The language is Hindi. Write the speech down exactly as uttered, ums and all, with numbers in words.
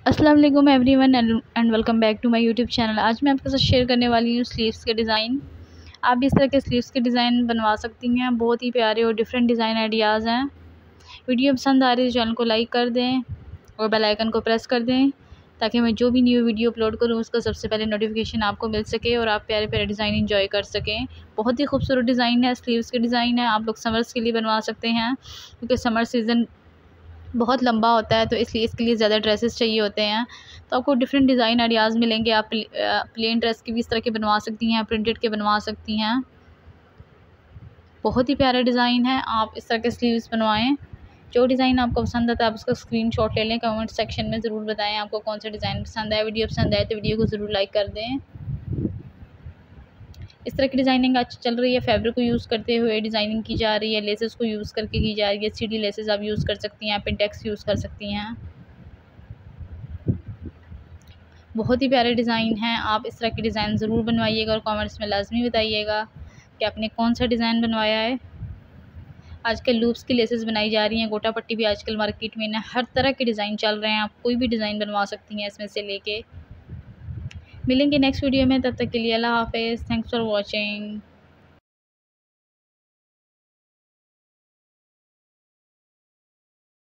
अस्सलाम वालेकुम everyone and welcome back to my YouTube channel. आज मैं आपके साथ शेयर करने वाली हूँ स्लीव्स के डिज़ाइन। आप भी इस तरह के स्लीव्स के डिज़ाइन बनवा सकती हैं। बहुत ही प्यारे और डिफरेंट डिज़ाइन आइडियाज़ हैं। वीडियो पसंद आ रही है तो चैनल को लाइक कर दें और बेल आइकन को प्रेस कर दें ताकि मैं जो भी न्यू वीडियो अपलोड करूँ उसका सबसे पहले नोटिफिकेशन आपको मिल सके और आप प्यारे प्यारे डिज़ाइन इंजॉय कर सकें। बहुत ही खूबसूरत डिज़ाइन है, स्लीव्स के डिज़ाइन है। आप लोग समर्स के लिए बनवा सकते हैं क्योंकि समर सीज़न बहुत लंबा होता है तो इसलिए इसके लिए ज़्यादा ड्रेसेस चाहिए होते हैं। तो आपको डिफरेंट डिज़ाइन आइडियाज़ मिलेंगे। आप प्लेन ड्रेस की भी इस तरह के बनवा सकती हैं, प्रिंटेड के बनवा सकती हैं। बहुत ही प्यारे डिज़ाइन है, आप इस तरह के स्लीव्स बनवाएं। जो डिज़ाइन आपको पसंद आता है आप उसका स्क्रीनशॉट ले लें। कमेंट सेक्शन में ज़रूर बताएं आपको कौन सा डिज़ाइन पसंद आए। वीडियो पसंद आए तो वीडियो को ज़रूर लाइक कर दें। इस तरह की डिज़ाइनिंग आज चल रही है, फैब्रिक को यूज़ करते हुए डिज़ाइनिंग की जा रही है, लेसेस को यूज़ करके की जा रही है। सीडी लेसेस आप यूज़ कर सकती हैं, पिंटेक्स यूज़ कर सकती हैं। बहुत ही प्यारे डिज़ाइन हैं। आप इस तरह के डिज़ाइन ज़रूर बनवाइएगा और कमेंट्स में लाजमी बताइएगा कि आपने कौन सा डिज़ाइन बनवाया है। आजकल लूप्स की लेसेस बनाई जा रही हैं, गोटा पट्टी भी आजकल मार्केट में ना हर तरह के डिज़ाइन चल रहे हैं। आप कोई भी डिज़ाइन बनवा सकती हैं इसमें से लेके। मिलेंगे नेक्स्ट वीडियो में, तब तक के लिए अल्लाह हाफ़िज़। Thanks for watching.